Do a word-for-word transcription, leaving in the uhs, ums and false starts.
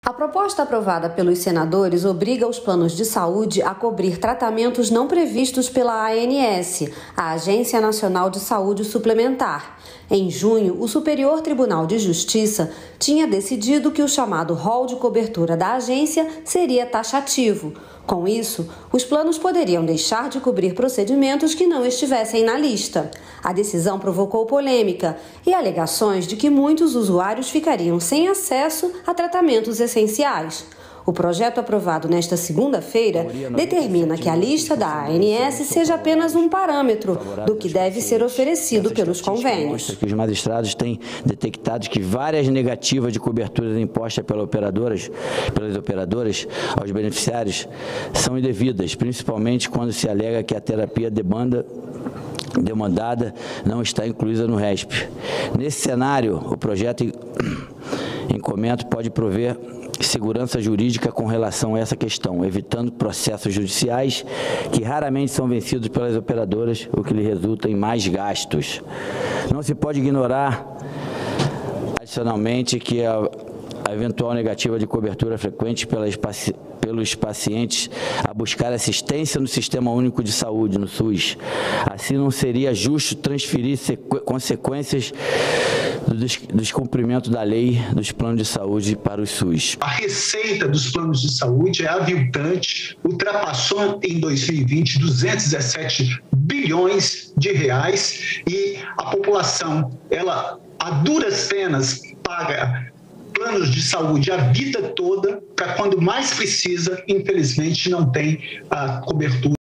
A proposta aprovada pelos senadores obriga os planos de saúde a cobrir tratamentos não previstos pela A N S, a Agência Nacional de Saúde Suplementar. Em junho, o Superior Tribunal de Justiça tinha decidido que o chamado rol de cobertura da agência seria taxativo. Com isso, os planos poderiam deixar de cobrir procedimentos que não estivessem na lista. A decisão provocou polêmica e alegações de que muitos usuários ficariam sem acesso a tratamentos essenciais. O projeto aprovado nesta segunda-feira determina que a lista da A N S seja apenas um parâmetro do que deve ser oferecido pelos convênios. Os magistrados têm detectado que várias negativas de cobertura impostas pelas operadoras, pelas operadoras aos beneficiários são indevidas, principalmente quando se alega que a terapia demanda demandada não está incluída no R E S P. Nesse cenário, o projeto em comento pode prover segurança jurídica com relação a essa questão, evitando processos judiciais que raramente são vencidos pelas operadoras, o que lhe resulta em mais gastos. Não se pode ignorar, adicionalmente, que a, a eventual negativa de cobertura frequente pelas pacientes pelos pacientes a buscar assistência no Sistema Único de Saúde, no SUS. Assim, não seria justo transferir consequências do descumprimento da lei dos planos de saúde para o SUS. A receita dos planos de saúde é aviltante, ultrapassou em dois mil e vinte duzentos e dezessete bilhões de reais e a população, ela a duras penas paga planos de saúde a vida toda, para quando mais precisa, infelizmente não tem a cobertura.